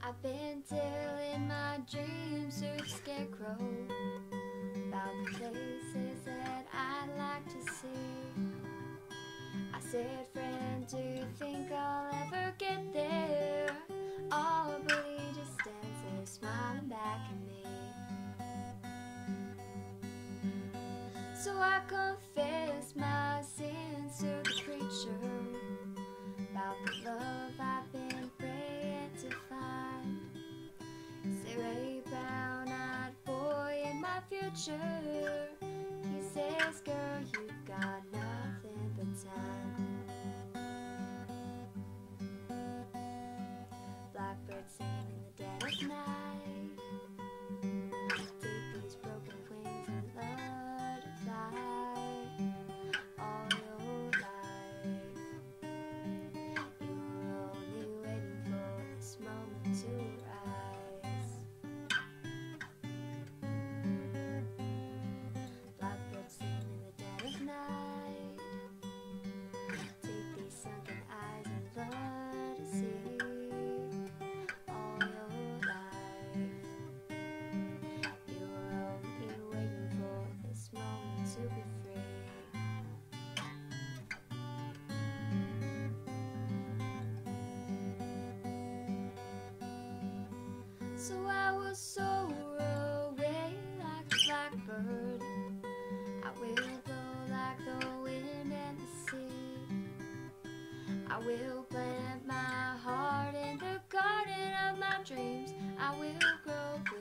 I've been telling my dreams to the scarecrow about the places that I'd like to see. I said, friend, do you think I'll ever get there? Oh, but he just stands there smiling back at me. So I confess my sins to the preacher about the love I've been praying to find. Say, Ray, brown-eyed boy in my future, he says, girl, you got nothing but time. Blackbird singing in the dead of night. Take these broken wings and learn to fly all your life. You're only waiting for this moment to rise. Blackbird singing in the dead of night. Take these sunken eyes and learn to see all your life. You're only waiting for this moment to be free. So I will soar away like a blackbird. I will blow like the wind and the sea. I will plant my heart in the garden of my dreams. I will grow